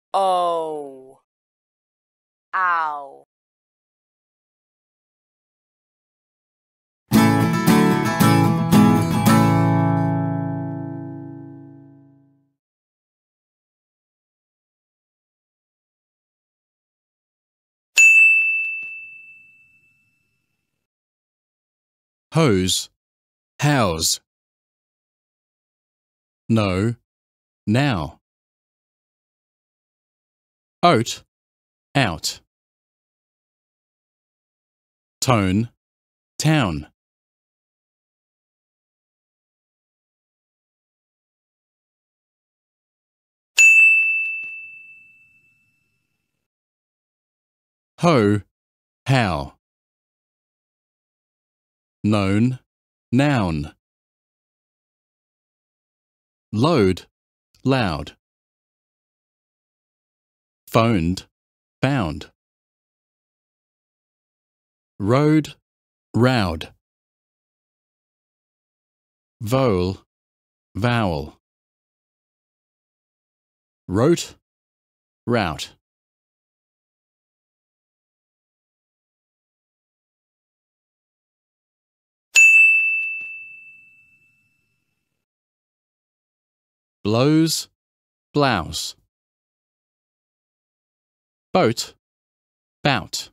O, ow. Hose, house. No, now. Oat, out. Tone, town. Hoe, how. Known, noun. Load, loud. Phoned, found. Road, rowed. Vowel, vowel. Wrote, route. Blows, blouse. Boat, bout.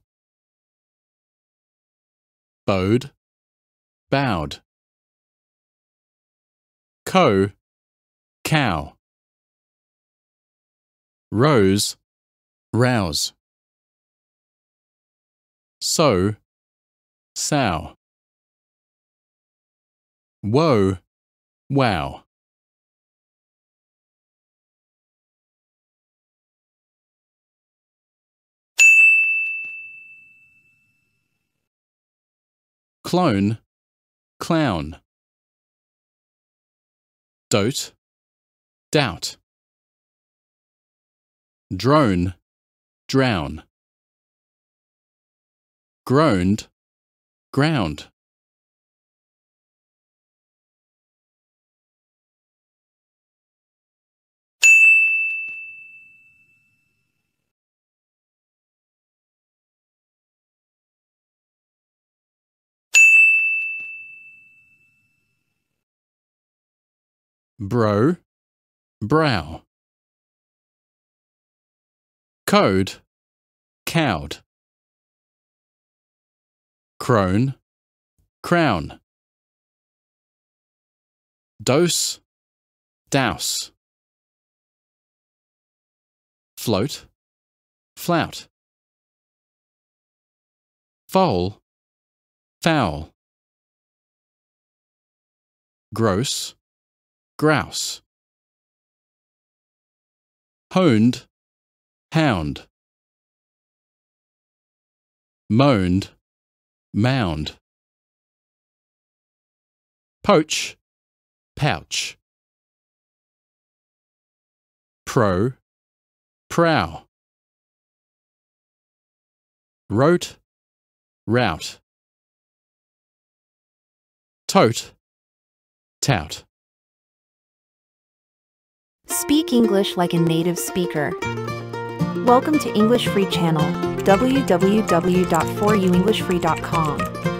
Bowed, bowed. Cow, cow. Rose, rouse. Sow, sow. Woe, wow. Clone, clown. Dote, doubt. Drone, drown. Groaned, ground. Bro, brow. Code, cowed. Crone, crown. Dose, douse. Float, flout. Foal, foul. Gross, grouse. Honed, hound. Moaned, mound. Poach, pouch. Pro, prow. Wrote, route. Tote, tout. Speak English like a native speaker. Welcome to English Free Channel, www.4uenglishfree.com.